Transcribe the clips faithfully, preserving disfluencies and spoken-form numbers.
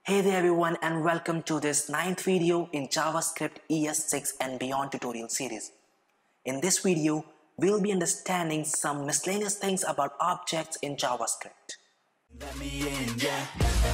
Hey there everyone, and welcome to this ninth video in JavaScript E S six and beyond tutorial series. In this video, we'll be understanding some miscellaneous things about objects in JavaScript. Let me in, yeah.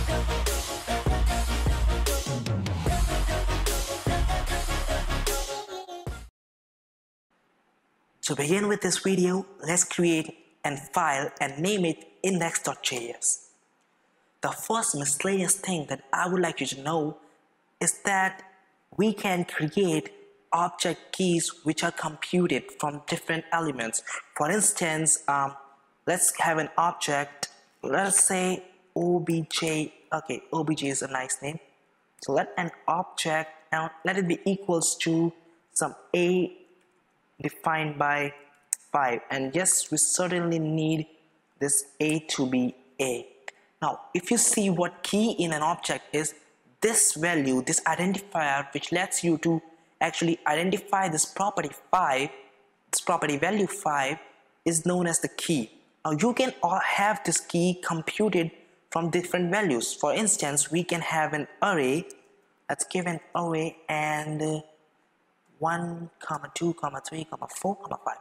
To begin with this video, let's create a file and name it index dot J S. The first miscellaneous thing that I would like you to know is that we can create object keys which are computed from different elements. For instance, um, let's have an object, let's say obj. Okay, obj is a nice name. So let an object, and let it be equals to some a defined by five, and yes, we certainly need this a to be a. Now, if you see what key in an object is, this value, this identifier, which lets you to actually identify this property five, this property value five, is known as the key. Now, you can all have this key computed from different values. For instance, we can have an array. Let's give an array and uh, one, comma two, comma three, comma four, comma five.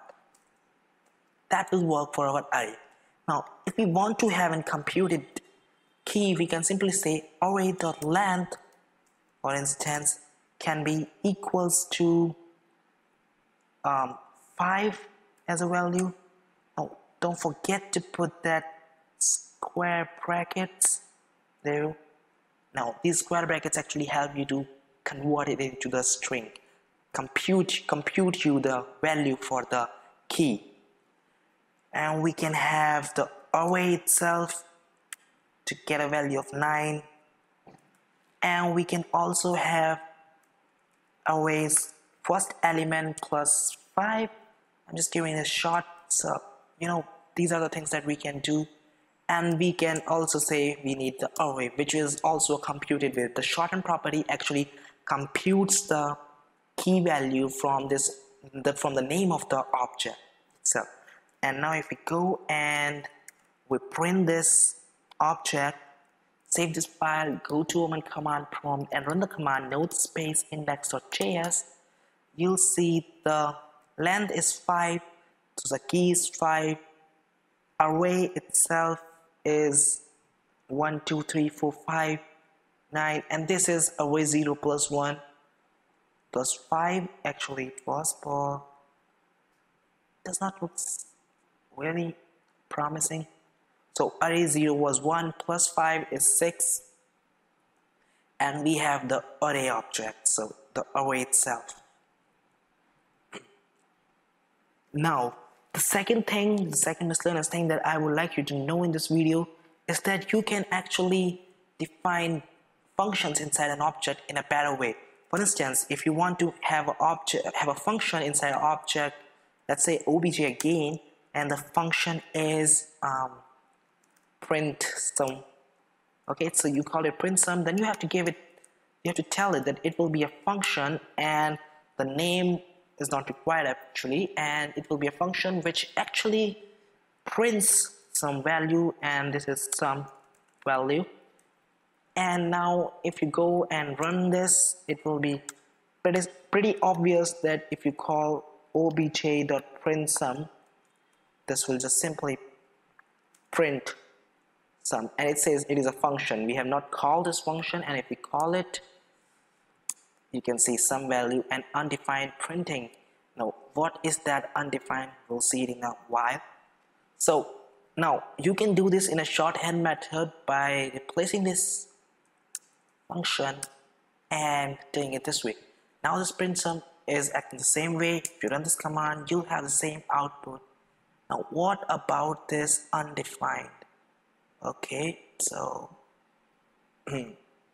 That will work for our array. Now, if we want to have a computed key, we can simply say array.length, for instance, can be equals to um, five as a value. Now, don't forget to put that square brackets there. Now, these square brackets actually help you to convert it into the string. Compute, compute you the value for the key. And we can have the array itself to get a value of nine, and we can also have arrays first element plus five. I'm just giving a short, so you know these are the things that we can do. And we can also say we need the array, which is also computed with the shorthand property. Actually computes the key value from this the from the name of the object itself. And now if we go and we print this object, save this file, go to our command prompt and run the command node space index dot J S, you'll see the length is five, so the key is five, array itself is one, two, three, four, five, nine, and this is array zero plus one plus five. Actually plus four does not look really promising. So array zero was one, plus five is six, and we have the array object, so the array itself. Now, the second thing, the second miscellaneous thing that I would like you to know in this video is that you can actually define functions inside an object in a better way. For instance, if you want to have an object, have a function inside an object, let's say obj again, and the function is um, print sum. Okay, so you call it print sum, then you have to give it, you have to tell it that it will be a function, and the name is not required actually, and it will be a function which actually prints some value, and this is some value. And now if you go and run this, it will be pretty, pretty obvious that if you call obj.printsum, this will just simply print sum, and it says it is a function. We have not called this function, and if we call it, you can see some value and undefined printing. Now, what is that undefined? We'll see it in a while. So now you can do this in a shorthand method by replacing this function and doing it this way. Now this print sum is acting the same way. If you run this command, you'll have the same output. Now, what about this undefined? Okay, so I'm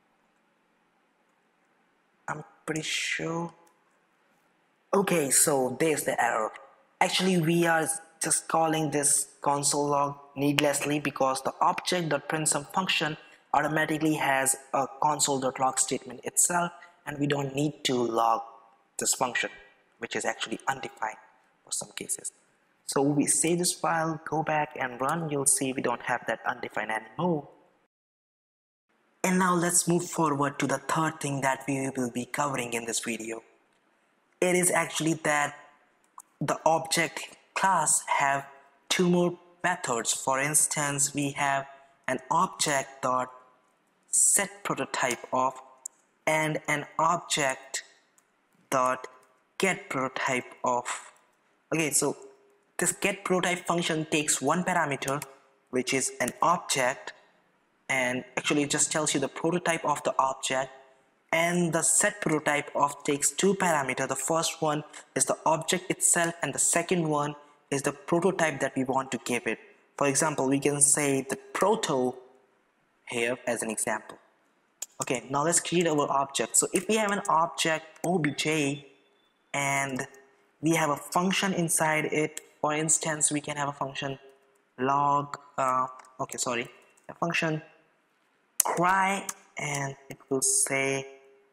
pretty sure. Okay, so there's the error. Actually, we are just calling this console log needlessly because the object.printsum function automatically has a console.log statement itself, and we don't need to log this function, which is actually undefined for some cases. So we save this file, go back and run, you'll see we don't have that undefined anymore. And now let's move forward to the third thing that we will be covering in this video. It is actually that the object class have two more methods. For instance, we have an object dot setprototypeof and an object dot getprototypeof. Okay, so this getPrototype function takes one parameter, which is an object, and actually it just tells you the prototype of the object. And the setPrototypeof takes two parameters. The first one is the object itself, and the second one is the prototype that we want to give it. For example, we can say the proto here as an example. Okay, now let's create our object. So if we have an object obj and we have a function inside it, for instance, we can have a function log, uh, okay, sorry, a function cry, and it will say,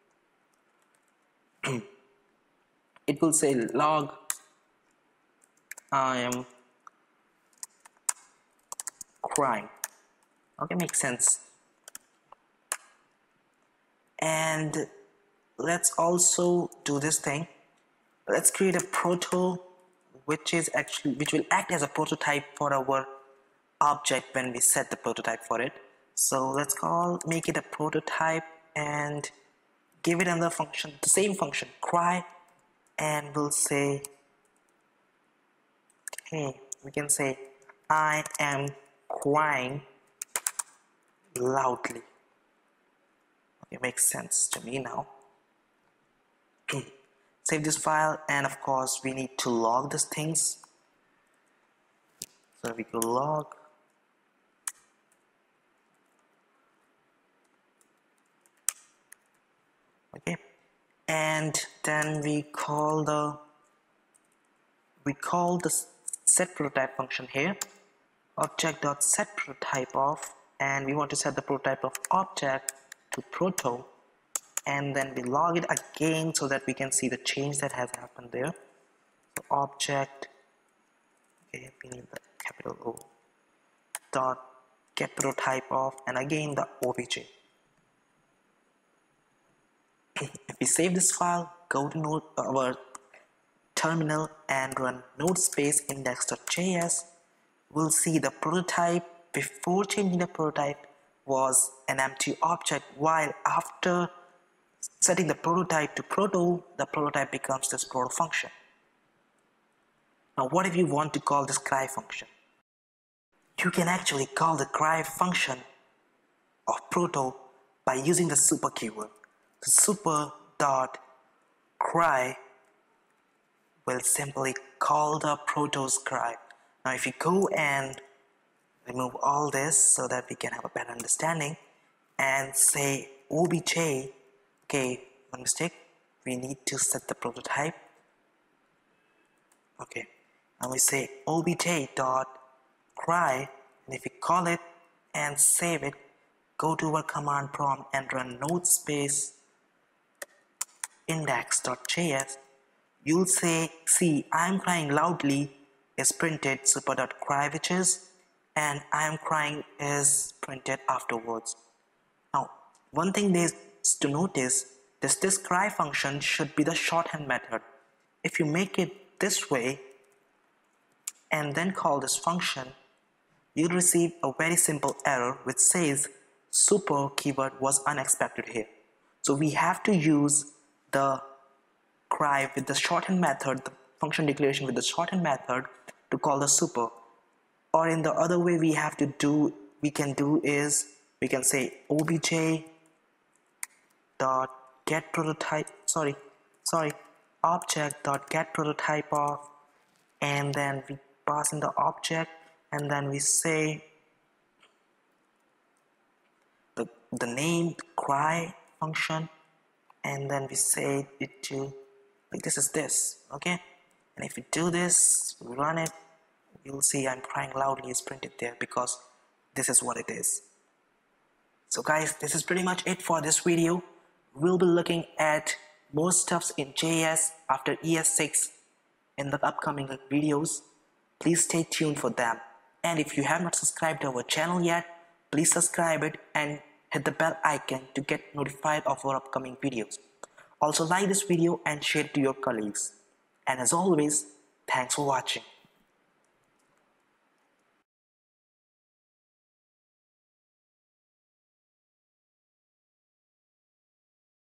it will say log I am crying. Okay, makes sense. And let's also do this thing. Let's create a proto, which is actually which will act as a prototype for our object when we set the prototype for it. So let's call make it a prototype and give it another function, the same function, cry, and we'll say, okay, we can say I am crying loudly. It makes sense to me now. Save this file, and of course we need to log these things. So we go log. Okay, and then we call the we call the setPrototype function here, object.setPrototypeof, and we want to set the prototype of object to proto, and then we log it again so that we can see the change that has happened there. So object, okay, we need the capital O dot get prototype of, and again the obj. If we save this file, go to node, our terminal and run node space index.js, we'll see the prototype before changing the prototype was an empty object, while after setting the prototype to proto, the prototype becomes this proto function. Now what if you want to call this cry function? You can actually call the cry function of proto by using the super keyword. The super dot cry will simply call the proto's cry. Now if you go and remove all this so that we can have a better understanding and say obj, okay, one mistake, we need to set the prototype. Okay, and we say obj dot cry, and if we call it and save it, go to our command prompt and run node space index.js, you'll say, see, I'm crying loudly is printed super.cry, which is, and I am crying is printed afterwards. Now, one thing is to notice, this this cry function should be the shorthand method. If you make it this way and then call this function, you'll receive a very simple error which says super keyword was unexpected here. So we have to use the cry with the shorthand method, the function declaration with the shorthand method to call the super. Or in the other way we have to do, we can do is, we can say obj dot get prototype, sorry, sorry, object dot get prototype of, and then we pass in the object, and then we say the, the name cry function, and then we say it to, like this is this, okay? And if we do this, we run it, you'll see I'm crying loudly is printed there because this is what it is. So guys, this is pretty much it for this video. We'll be looking at more stuffs in J S after E S six in the upcoming videos. Please stay tuned for them. And if you have not subscribed to our channel yet, please subscribe it and hit the bell icon to get notified of our upcoming videos. Also like this video and share it to your colleagues. And as always, thanks for watching.